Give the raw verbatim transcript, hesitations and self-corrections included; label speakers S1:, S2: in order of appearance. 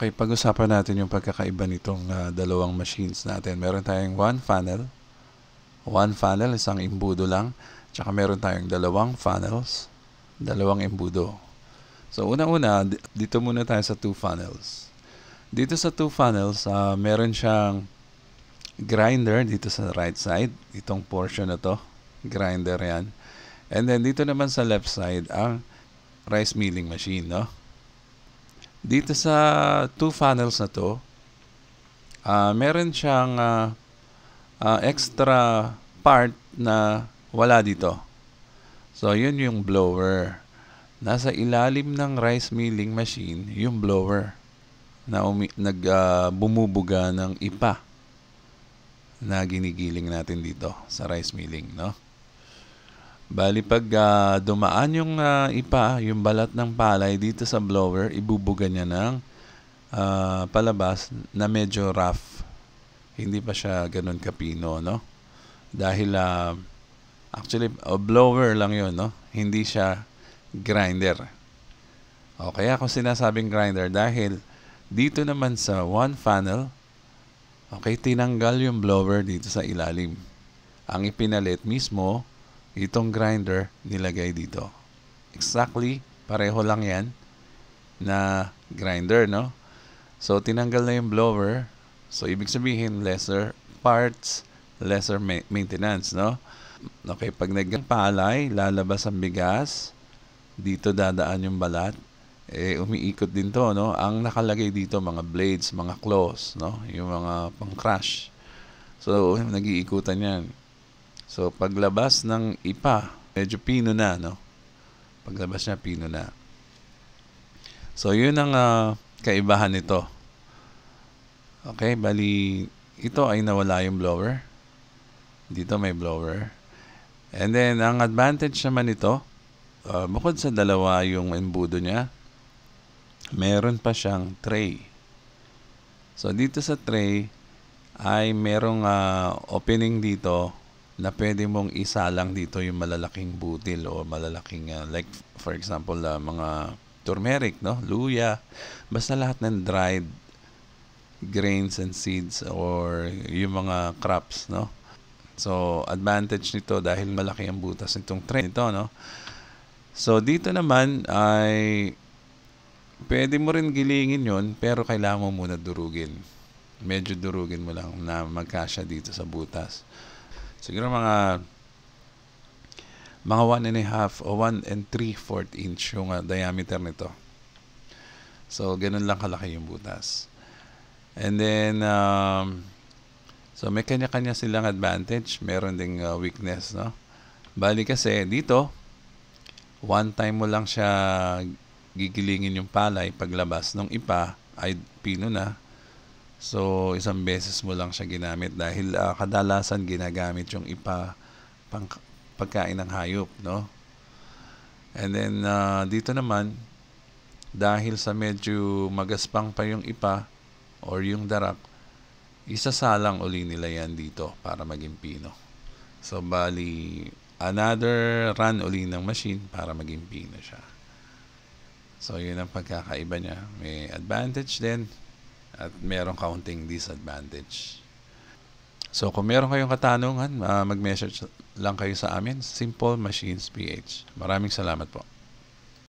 S1: Okay, pag-usapan natin yung pagkakaiba nitong uh, dalawang machines natin. Meron tayong one funnel. One funnel, isang imbudo lang. Tsaka meron tayong dalawang funnels, dalawang imbudo. So, una-una, dito muna tayo sa two funnels. Dito sa two funnels, uh, meron siyang grinder dito sa right side. Itong portion na to, grinder yan. And then, dito naman sa left side, ang rice milling machine, no? Dito sa two funnels na to, uh, meron siyang uh, uh, extra part na wala dito. So, yun yung blower. Nasa ilalim ng rice milling machine, yung blower na umi- nag, uh, bumubuga ng ipa na ginigiling natin dito sa rice milling, no? Bali, pag uh, dumaan yung uh, ipa, yung balat ng palay dito sa blower, ibubuga niya ng uh, palabas na medyo rough. Hindi pa siya ganun kapino, no? Dahil, uh, actually, a blower lang yun, no? Hindi siya grinder. O, kaya ako sinasabing grinder dahil dito naman sa one funnel, okay, tinanggal yung blower dito sa ilalim. Ang ipinalit mismo, itong grinder nilagay dito. Exactly, pareho lang yan na grinder, no? So, tinanggal na yung blower. So, ibig sabihin, lesser parts, lesser ma- maintenance, no? Okay, pag nagpalay, lalabas ang bigas, dito dadaan yung balat, eh, umiikot din to, no? Ang nakalagay dito, mga blades, mga claws, no? Yung mga pang-crush. So, nag-iikutan yan. So, paglabas ng ipa, medyo pino na, no? Paglabas niya, pino na. So, yun ang uh, kaibahan nito. Okay, bali, ito ay nawala yung blower. Dito may blower. And then, ang advantage naman nito, uh, bukod sa dalawa yung embudo niya, meron pa siyang tray. So, dito sa tray, ay merong uh, opening dito na pwede mong isalang dito yung malalaking butil o malalaking, uh, like for example, uh, mga turmeric, no? Luya, basta lahat ng dried grains and seeds or yung mga crops, no? So, advantage nito dahil malaki ang butas nitong tray nito, no? So, dito naman ay pwede mo rin gilingin yon pero kailangan mo muna durugin. Medyo durugin mo lang na magkasya dito sa butas. Siguro mga mga one and a half o one and three-fourth inch yung uh, diameter nito. So, ganun lang kalaki yung butas. And then, um, so may kanya-kanya silang advantage. Meron ding uh, weakness, no? Bali kasi dito, one time mo lang siya gigilingin yung palay. Paglabas ng ipa, ay pino na. So, isang beses mo lang siya ginamit dahil uh, kadalasan ginagamit yung ipa pang pagkain ng hayop, no? And then, uh, dito naman, dahil sa medyo magaspang pa yung ipa or yung darak, isasalang uli nila yan dito para maging pino. So, bali, another run uli ng machine para maging pino siya. So, yun ang pagkakaiba niya. May advantage din at merong counting disadvantage. So, kung meron kayong katanungan, uh, mag-message lang kayo sa amin, Simple Machines P H. Maraming salamat po.